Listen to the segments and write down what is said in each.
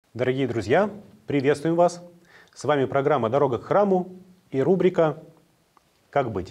Дорогие друзья, приветствуем вас! С вами программа «Дорога к храму» и рубрика «Как быть?».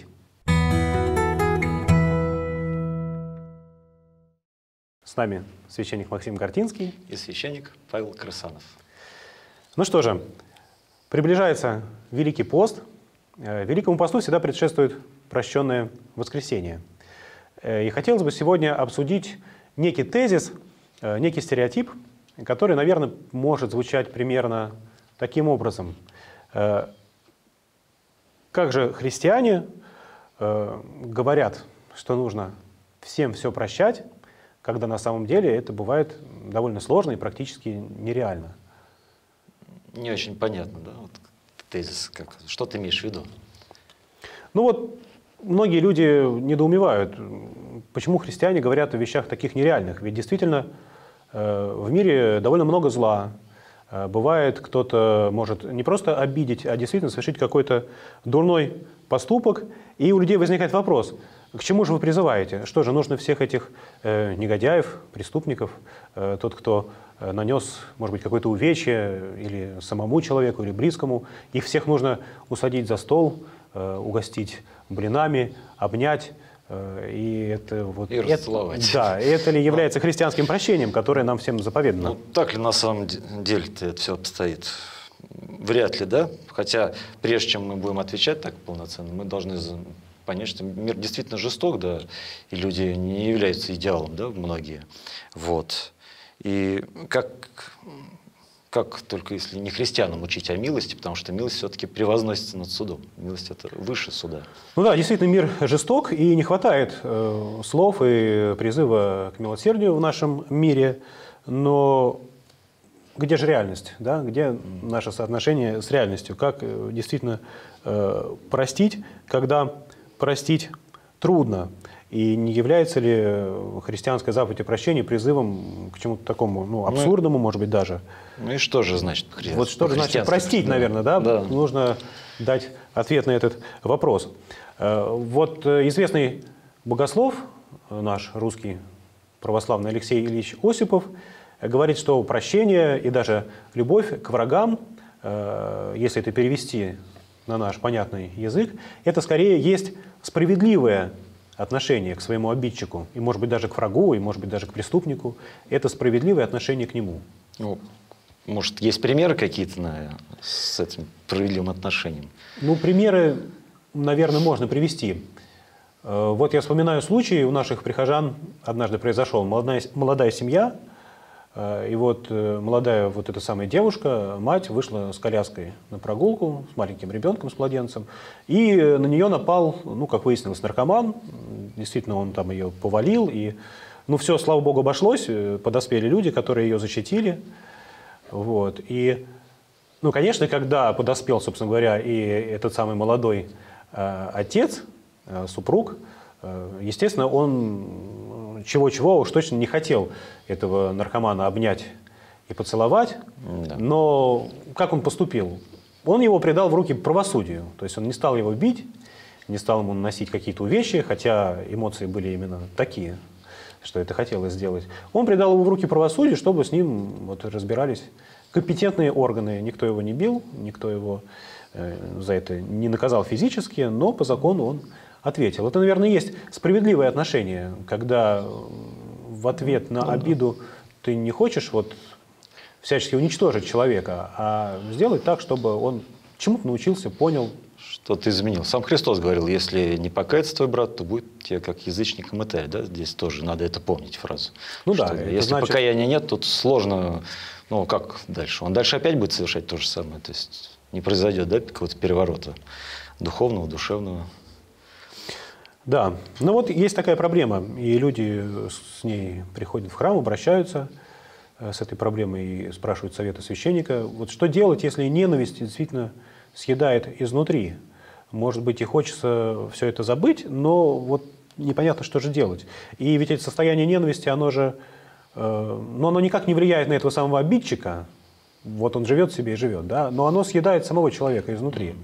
С нами священник Максим Картинский и священник Павел Красанов. Ну что же, приближается Великий пост. Великому посту всегда предшествует прощенное воскресенье. И хотелось бы сегодня обсудить некий тезис, некий стереотип, который, наверное, может звучать примерно таким образом. Как же христиане говорят, что нужно всем все прощать, когда на самом деле это бывает довольно сложно и практически нереально? Не очень понятно, да? Вот тезис, что ты имеешь в виду? Ну вот, многие люди недоумевают, почему христиане говорят о вещах таких нереальных. Ведь действительно в мире довольно много зла. Бывает, кто-то может не просто обидеть, а действительно совершить какой-то дурной поступок. И у людей возникает вопрос, к чему же вы призываете? Что же, нужно всех этих негодяев, преступников, тот, кто нанес, может быть, какое-то увечье или самому человеку, или близкому, их всех нужно усадить за стол, угостить блинами, обнять. И это вот и расцеловать. Да, это ли является христианским прощением, которое нам всем заповедано? Ну, так ли на самом деле-то это все обстоит? Вряд ли, да? Хотя, прежде чем мы будем отвечать так полноценно, мы должны понять, что мир действительно жесток, да, и люди не являются идеалом, да, многие. Вот. И как только если не христианам учить о милости, потому что милость все-таки превозносится над судом. Милость – это выше суда. Ну да, действительно, мир жесток, и не хватает слов и призыва к милосердию в нашем мире. Но где же реальность? Да? Где наше соотношение с реальностью? Как действительно простить, когда простить трудно? И не является ли христианская заповедь о прощении призывом к чему-то такому, абсурдному, может быть, даже? Ну и что же значит по-христиански? Вот что же значит простить, наверное, да? Да? Нужно дать ответ на этот вопрос. Вот известный богослов, наш русский православный Алексей Ильич Осипов, говорит, что прощение и даже любовь к врагам, если это перевести на наш понятный язык, это скорее есть справедливое отношение к своему обидчику, и, может быть, даже к врагу, и, может быть, даже к преступнику. Это справедливое отношение к нему. Ну, может, есть примеры какие-то с этим справедливым отношением? Ну, примеры, наверное, можно привести. Вот я вспоминаю случай, у наших прихожан однажды произошел. Молодая семья, и вот молодая вот эта самая девушка, мать, вышла с коляской на прогулку с маленьким ребенком, с младенцем, и на нее напал, как выяснилось, наркоман. Действительно, он там ее повалил, и, все, слава богу, обошлось, подоспели люди, которые ее защитили. Вот. И, конечно, когда подоспел, собственно говоря, и этот самый молодой отец, супруг, естественно, он чего-чего уж точно не хотел этого наркомана обнять и поцеловать. Да. Но как он поступил? Он его предал в руки правосудию. То есть он не стал его бить, не стал ему наносить какие-то увечья, хотя эмоции были именно такие, что это хотелось сделать. Он предал его в руки правосудию, чтобы с ним разбирались компетентные органы. Никто его не бил, никто его за это не наказал физически, но по закону он ответил. Это, наверное, есть справедливое отношение, когда в ответ на обиду ты не хочешь всячески уничтожить человека, а сделать так, чтобы он чему-то научился, понял. Что-то изменил. Сам Христос говорил, если не покается твой брат, то будет тебе как язычником и. Да? Здесь тоже надо это помнить, фразу. Если покаяния нет, то сложно, как дальше? Он дальше опять будет совершать то же самое. То есть не произойдет, да, какого-то переворота духовного, душевного. Да, есть такая проблема, и люди с ней приходят в храм, обращаются с этой проблемой и спрашивают совета священника. Что делать, если ненависть действительно съедает изнутри? Может быть, и хочется все это забыть, но непонятно, что же делать. И ведь это состояние ненависти, оно же, оно никак не влияет на этого самого обидчика. Он живет себе и живет, да, но оно съедает самого человека изнутри.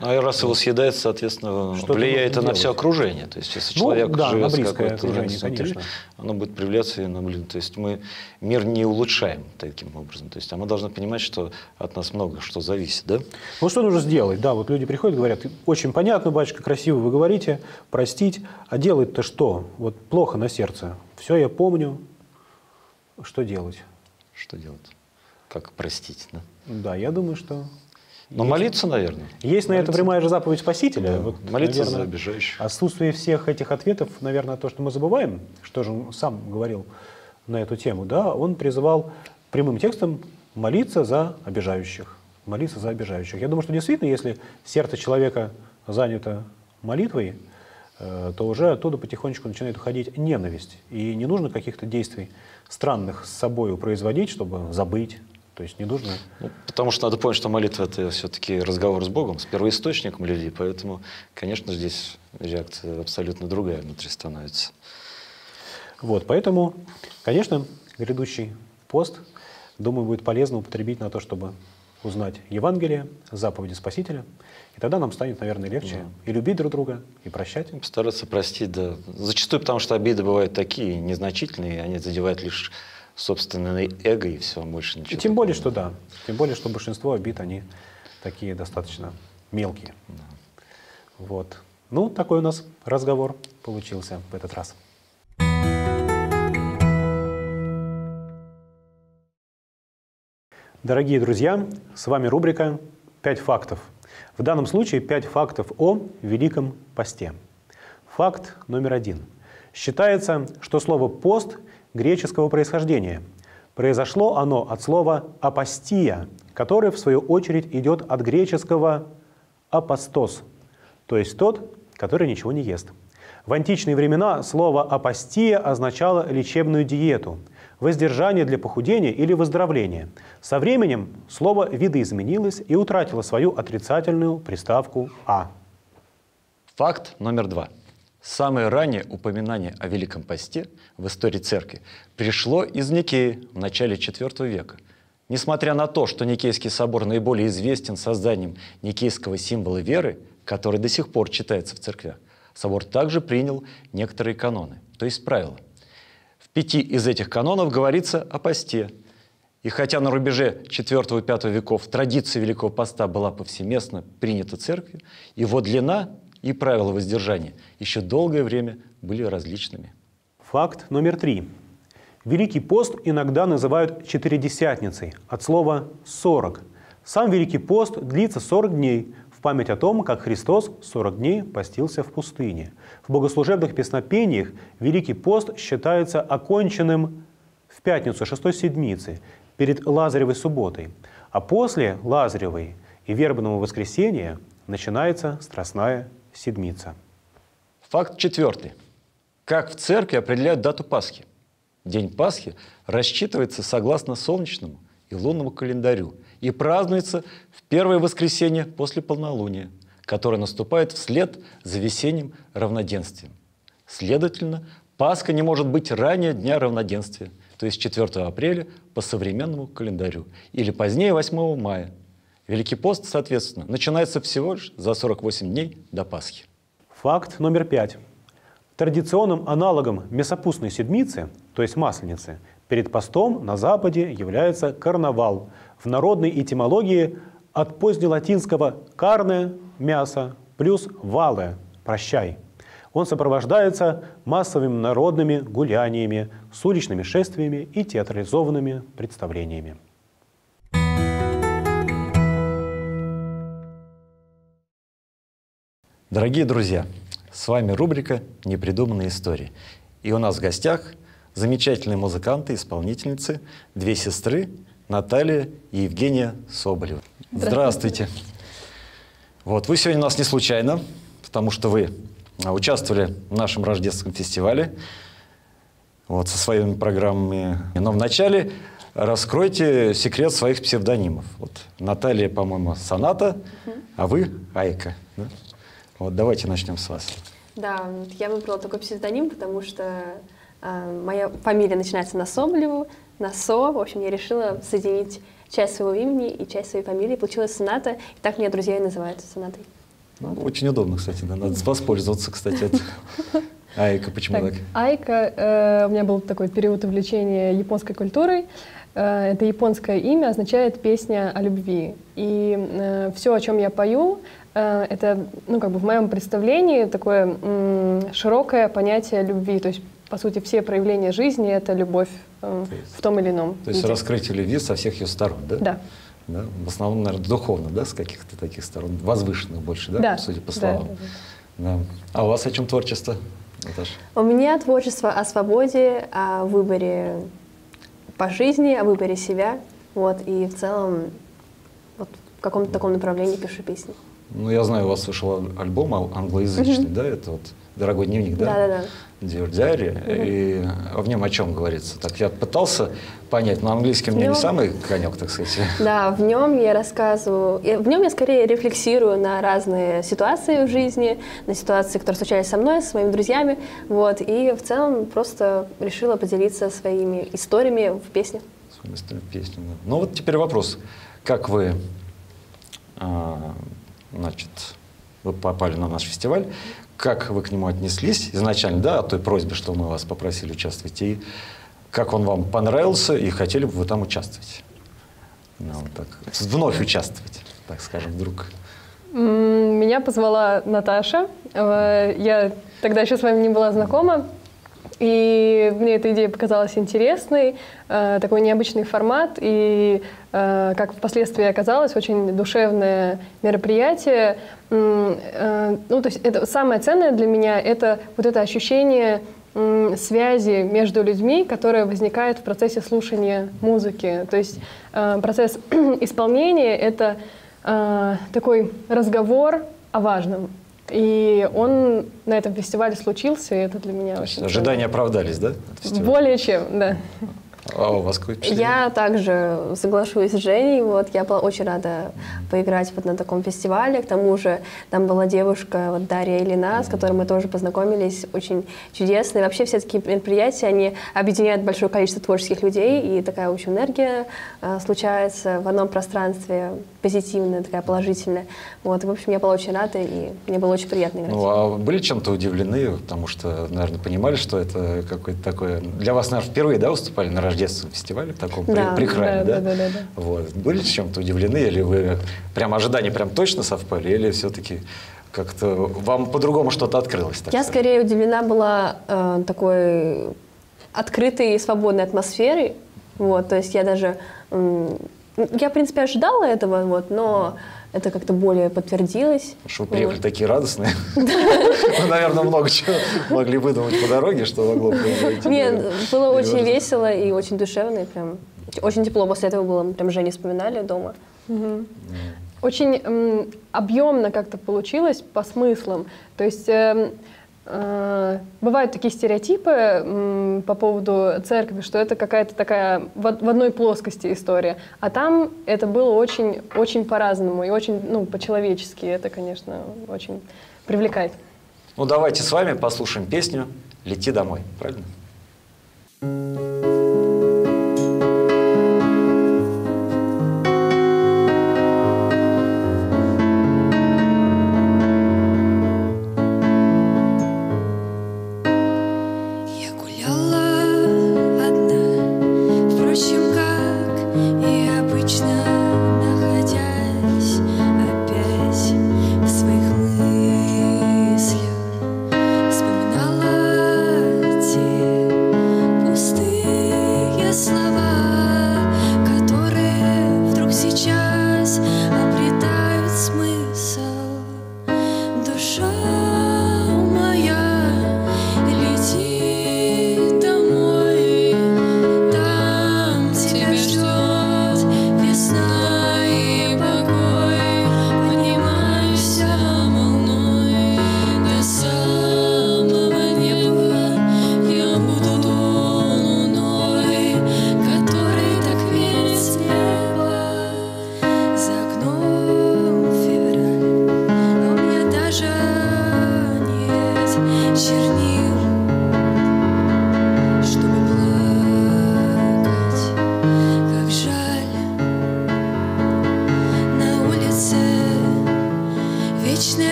Ну, и раз его съедает, соответственно, влияет это на все окружение. То есть, если человек живет с какой-то внутри, оно будет проявляться и на блин. То есть, мы мир не улучшаем таким образом. То есть, а мы должны понимать, что от нас много что зависит, да? Ну, что нужно сделать? Да, вот люди приходят и говорят, очень понятно, батюшка, красиво вы говорите, простить, а делать-то что? Вот плохо на сердце. Все, я помню. Что делать? Что делать? Как простить, да? Да, я думаю, что... Но молиться, наверное. Есть на это прямая же заповедь Спасителя. Да. Вот, молиться, наверное, за обижающих. Отсутствие всех этих ответов, наверное, то, что мы забываем, что же он сам говорил на эту тему, да, он призывал прямым текстом молиться за обижающих. Молиться за обижающих. Я думаю, что действительно, если сердце человека занято молитвой, то уже оттуда потихонечку начинает уходить ненависть. И не нужно каких-то действий странных с собой производить, чтобы забыть. То есть не нужно... Ну, потому что надо понять, что молитва – это все-таки разговор с Богом, с первоисточником людей. Поэтому, конечно, здесь реакция абсолютно другая внутри становится. Вот, поэтому, конечно, грядущий пост, думаю, будет полезно употребить на то, чтобы узнать Евангелие, заповеди Спасителя. И тогда нам станет, наверное, легче и любить друг друга, и прощать. Постараться простить, да. Зачастую потому, что обиды бывают такие, незначительные, они задевают лишь собственное эго и все, больше ничего. И тем более, что да. Тем более, что большинство обид, они такие достаточно мелкие. Да. Вот. Ну, такой у нас разговор получился в этот раз. Дорогие друзья, с вами рубрика «5 фактов». В данном случае 5 фактов о Великом посте. Факт номер 1. Считается, что слово «пост» греческого происхождения. Произошло оно от слова «апостия», которое, в свою очередь, идет от греческого «апостос», то есть тот, который ничего не ест. В античные времена слово «апостия» означало лечебную диету, воздержание для похудения или выздоровления. Со временем слово видоизменилось и утратило свою отрицательную приставку «а». Факт номер 2. Самое раннее упоминание о Великом посте в истории церкви пришло из Никеи в начале IV века. Несмотря на то, что Никейский собор наиболее известен созданием никейского символа веры, который до сих пор читается в церквях, собор также принял некоторые каноны, то есть правила. В 5 из этих канонов говорится о посте. И хотя на рубеже IV и V веков традиция Великого поста была повсеместно принята церковью, его длина и правила воздержания еще долгое время были различными. Факт номер 3. Великий пост иногда называют Четыредесятницей, от слова «40». Сам Великий пост длится 40 дней, в память о том, как Христос 40 дней постился в пустыне. В богослужебных песнопениях Великий пост считается оконченным в пятницу 6-й седмицы, перед Лазаревой субботой, а после Лазаревой и вербного воскресения начинается Страстная седмица. Факт 4. Как в церкви определяют дату Пасхи? День Пасхи рассчитывается согласно солнечному и лунному календарю и празднуется в первое воскресенье после полнолуния, которое наступает вслед за весенним равноденствием. Следовательно, Пасха не может быть ранее Дня равноденствия, то есть 4 апреля по современному календарю, или позднее 8 мая. Великий пост, соответственно, начинается всего лишь за 48 дней до Пасхи. Факт номер 5. Традиционным аналогом Месопустной седмицы, то есть Масленицы, перед постом на Западе является карнавал. В народной этимологии от позднелатинского «carne» – мясо, плюс «vale» – прощай. Он сопровождается массовыми народными гуляниями, с уличными шествиями и театрализованными представлениями. Дорогие друзья, с вами рубрика «Непридуманные истории». И у нас в гостях замечательные музыканты, исполнительницы, 2 сестры Наталья и Евгения Соболевы. Здравствуйте. Вот, вы сегодня у нас не случайно, потому что вы участвовали в нашем рождественском фестивале вот, со своими программами. Но вначале раскройте секрет своих псевдонимов. Вот, Наталья, по-моему, Соната, а вы Айка. Да? Вот, давайте начнем с вас. Да, я выбрала такой псевдоним, потому что моя фамилия начинается на Соболеву, на Со. В общем, я решила соединить часть своего имени и часть своей фамилии. Получилась Соната, и так меня друзья и называют Сонатой. Ну, очень удобно, кстати, да. Надо воспользоваться, кстати. Айка, почему так? Айка, у меня был такой период увлечения японской культурой. Это японское имя, означает «песня о любви». И все, о чем я пою, это, ну, как бы в моем представлении такое широкое понятие любви. То есть, по сути, все проявления жизни — это любовь в том или ином виде. То есть раскрытие любви со всех ее сторон, да? Да. Да? В основном, наверное, духовно, да, с каких-то таких сторон, возвышенных больше, да, да. Судя по словам. Да. Да. А у вас о чем творчество, Наташа? У меня творчество о свободе, о выборе по жизни, о выборе себя. Вот, и в целом вот, в каком-то таком направлении пишу песни. Ну, я знаю, у вас вышел альбом англоязычный, да, это вот «Дорогой дневник», да? Да-да-да. Dear Diary, и в нем о чем говорится? Так я пытался понять, но английский у меня не самый конек, так сказать. Да, в нем я рассказываю, в нем я скорее рефлексирую на разные ситуации в жизни, на ситуации, которые случались со мной, с моими друзьями, вот, и в целом просто решила поделиться своими историями в песнях. Своими историями в песнях, да. Ну вот теперь вопрос, как вы, значит, вы попали на наш фестиваль, как вы к нему отнеслись изначально, да, о той просьбе, что мы вас попросили участвовать, и как он вам понравился, и хотели бы вы там участвовать? Ну, вот так, вновь участвовать, так скажем, вдруг. Меня позвала Наташа. Я тогда еще с вами не была знакома, и мне эта идея показалась интересной, такой необычный формат, и, как впоследствии оказалось, очень душевное мероприятие. Ну, то есть это самое ценное для меня — это вот это ощущение связи между людьми, которая возникает в процессе слушания музыки. То есть процесс исполнения — это такой разговор о важном. И он на этом фестивале случился, и это для меня очень... Ожидания оправдались, да? Более чем, да. А у вас какое впечатление? Я также соглашусь с Женей. Вот, я была очень рада поиграть вот на таком фестивале. К тому же там была девушка, вот, Дарья Ильина, с которой мы тоже познакомились, очень чудесная. Вообще все такие мероприятия, они объединяют большое количество творческих людей, и такая, в общем, энергия случается в одном пространстве, позитивная, такая положительная. Вот, в общем, я была очень рада, и мне было очень приятно играть. Ну, а были чем-то удивлены, потому что, наверное, понимали, что это какое-то такое... Для вас, наверное, впервые, да, выступали на рождественском фестивале, в таком при храме, да? Да. Вот. Были чем-то удивлены, или вы прям ожидания прям точно совпали, или все-таки как-то вам по-другому что-то открылось? Я скорее удивлена была такой открытой и свободной атмосферой. Вот, то есть я даже... Я, в принципе, ожидала этого, вот, но это как-то более подтвердилось. Что вы приехали такие радостные. Вы, наверное, много чего могли выдумать по дороге, что могло произойти. Нет, было очень весело и очень душевно, и прям очень тепло после этого было. Мы прям Женю вспоминали дома. Очень объемно как-то получилось по смыслам. То есть бывают такие стереотипы по поводу церкви, что это какая-то такая в одной плоскости история. А там это было очень, очень по-разному и очень, ну, по-человечески. Это, конечно, очень привлекает. Ну, давайте с вами послушаем песню «Лети домой». Правильно? Вспоминала те пустые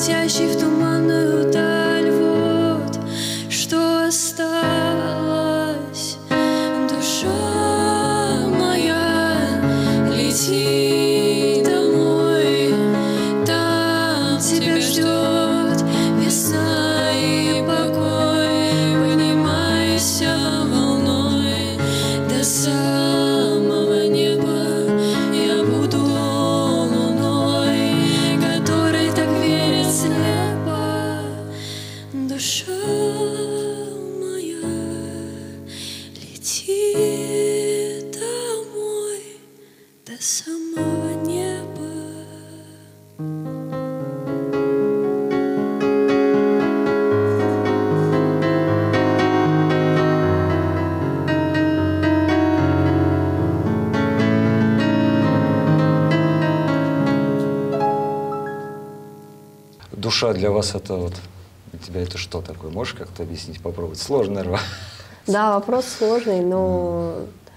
летящий в туманную даль. Вот что осталось. Душа моя, лети домой. Там тебя ждет весна и покой. Поднимайся волной до самого неба. Я буду луной, которой так верит слепо. Душа моя, лети домой до самого неба. Душа для вас это вот, для тебя это что такое? Можешь как-то объяснить, попробовать? Сложно, наверное. Да, вопрос сложный, но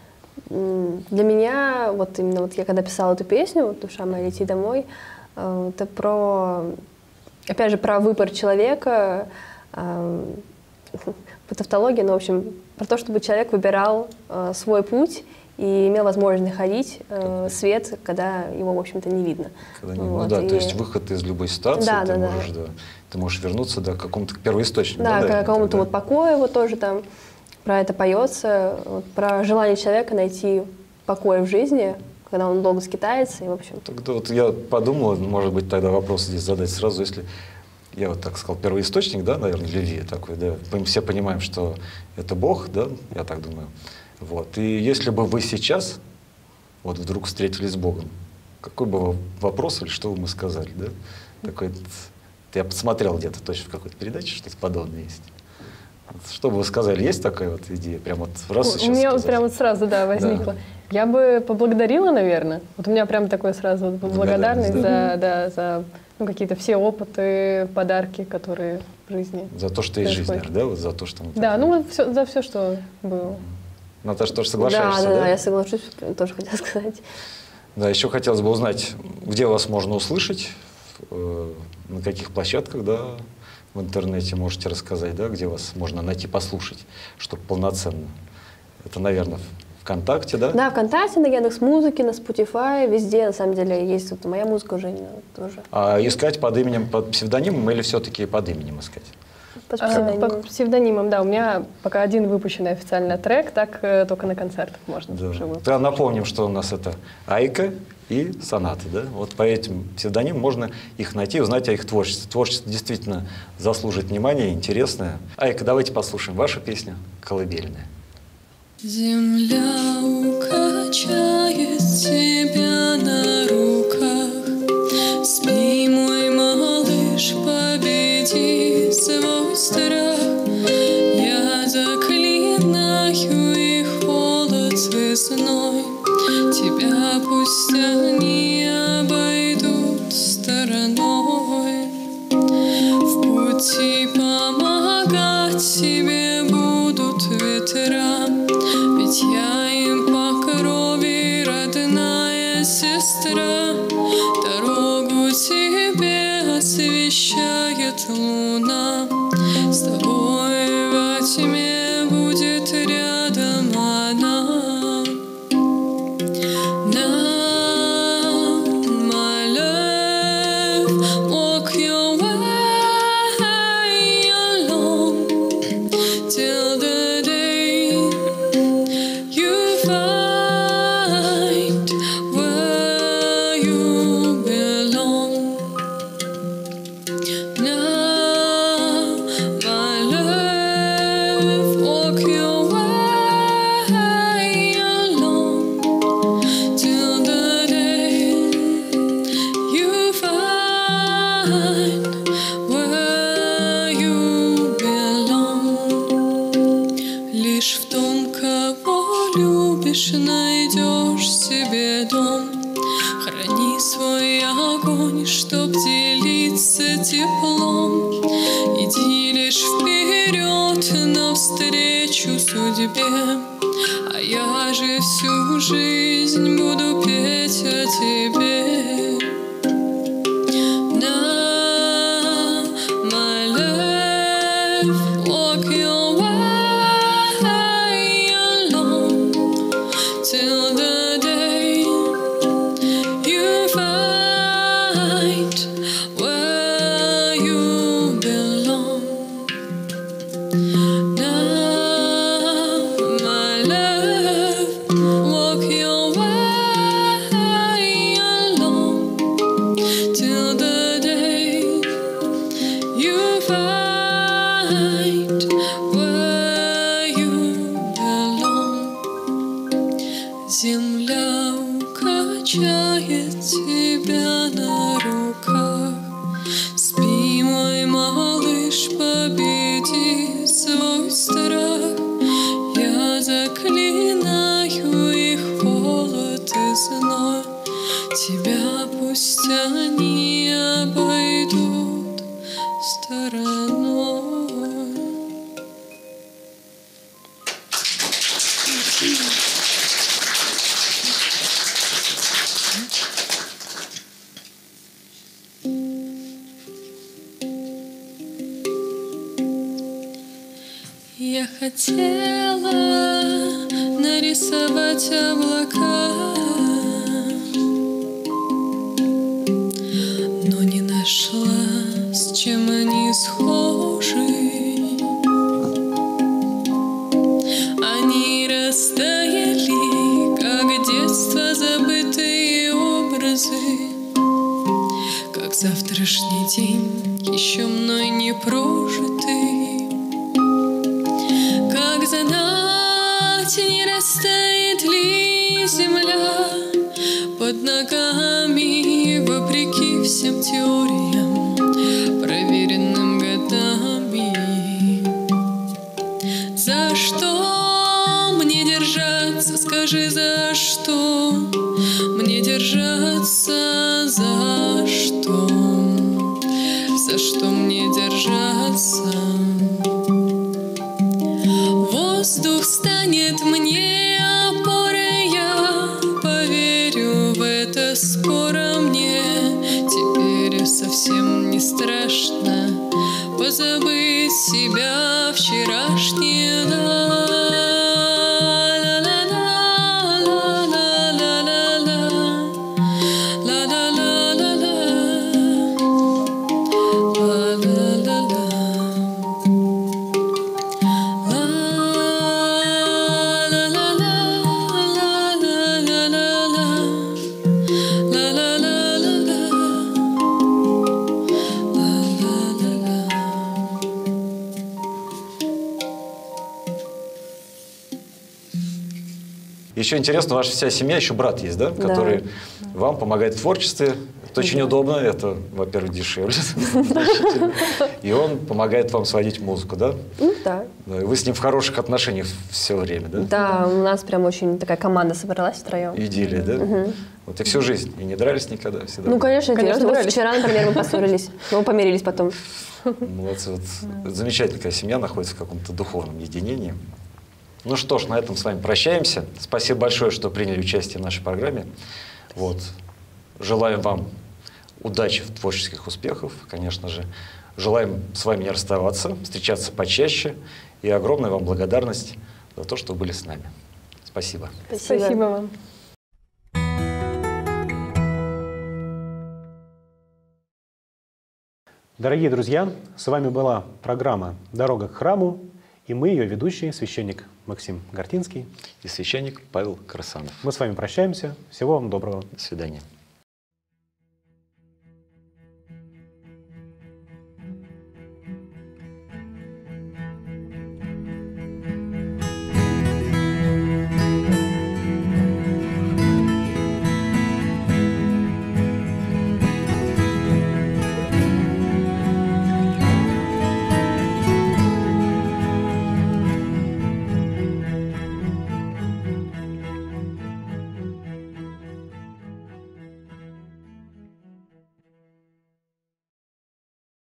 для меня, вот именно вот я когда писала эту песню, вот «Душа моя, лети домой», это про, опять же, про выбор человека, по тавтологии, но, в общем, про то, чтобы человек выбирал свой путь и имел возможность находить свет, когда его, в общем-то, не видно. Вот. Ну да, то есть выход из любой ситуации, да, ты можешь, да, ты можешь вернуться к какому-то первоисточнику. Да, да, к какому-то вот покою, вот тоже там про это поется, вот, про желание человека найти покой в жизни, когда он долго скитается, и, в общем. Тогда вот я подумал, может быть, тогда вопрос здесь задать сразу, если я вот так сказал, первоисточник, да, наверное, любви такой, да, мы все понимаем, что это Бог, да, я так думаю. Вот. И если бы вы сейчас вот вдруг встретились с Богом, какой бы вопрос или что бы мы сказали, да? Такой, я посмотрел где-то точно в какой-то передаче, что-то подобное есть. Вот, что бы вы сказали, есть такая вот идея? Прям вот раз сейчас У меня сказать. вот прям вот сразу, да, возникла. Да. Я бы поблагодарила, наверное. Вот у меня прям такой сразу благодарность за ну, какие-то все опыты, подарки, которые в жизни. За то, что есть жизнь, наверное, да? Вот за то, что мы да, ну вот за все, что было. Наташа, тоже соглашаешься, да? Да, я соглашусь, тоже хотела сказать. Да, еще хотелось бы узнать, где вас можно услышать, на каких площадках, да, в интернете можете рассказать, да, где вас можно найти, послушать, чтобы полноценно. Это, наверное, ВКонтакте, да? Да, ВКонтакте, на Яндекс.Музыке, на Spotify, везде, на самом деле, есть вот моя музыка уже тоже. А искать под именем, под псевдонимом или все-таки под именем искать? Под псевдонимом. Под псевдонимом, да. У меня пока один выпущенный официально трек, так только на концертах можно. Да. Тогда напомним, что у нас это Айка и Сонаты, да? Вот по этим псевдонимам можно их найти, узнать о их творчестве. Творчество действительно заслуживает внимания, интересное. Айка, давайте послушаем вашу песню «Колыбельная». Земля укачает тебя на руках. Спи, мой малыш, победи свой страх. Я заклинаю и холод весной. Тебя пусть они обойдут стороной. В пути помогать тебе будут ветра. Ведь я им по крови родная сестра. Дорогу тебе освещает луна. С тобой во тьме будет рядом она. Now, my love, walk your way alone till the day you find where you belong. Now, my love, walk your way alone till the day you find where you belong. Лишь в том, кого любишь, найдешь себе дом. Храни свой огонь, чтоб делиться теплом. Иди лишь вперед, навстречу судьбе. А я же всю жизнь буду петь о тебе. Now, find where you belong. Земля укачает тебя на руках. Спи, мой малыш, победи свой страх. Я заклинаю их холод и зной. Тебя пусть они обойдут стороной. Я хотела нарисовать облака, но не нашла, с чем они схожи. Они растаяли, как детство забытые образы, как завтрашний день, еще мной не прожитый. Как за ночь не растает ли земля под ногами, вопреки всем теориям, проверенным годами. За что мне держаться, скажи, за что мне держаться, за что мне держаться? Воздух станет мне опорой, я поверю в это скоро мне. Теперь совсем не страшно позабыть себя вчерашнее. Еще интересно, ваша вся семья, еще брат есть, да? Который вам помогает в творчестве. Это очень удобно, это, во-первых, дешевле. И он помогает вам сводить музыку, да? Да. Вы с ним в хороших отношениях все время, да? Да, у нас прям очень такая команда собралась втроем. Идиллия, да? Вот и всю жизнь. И не дрались никогда? Всегда Ну, конечно, Конечно, вот дрались. вчера, например, мы поссорились, но помирились потом. Молодцы. Вот замечательно, когда семья находится в каком-то духовном единении. Ну что ж, на этом с вами прощаемся. Спасибо большое, что приняли участие в нашей программе. Вот. Желаем вам удачи в творческих успехах, конечно же. Желаем с вами не расставаться, встречаться почаще. И огромная вам благодарность за то, что были с нами. Спасибо. Спасибо вам. Дорогие друзья, с вами была программа «Дорога к храму», и мы, ее ведущий, священник Максим Гортинский И священник Павел Красанов. Мы с вами прощаемся. Всего вам доброго. До свидания.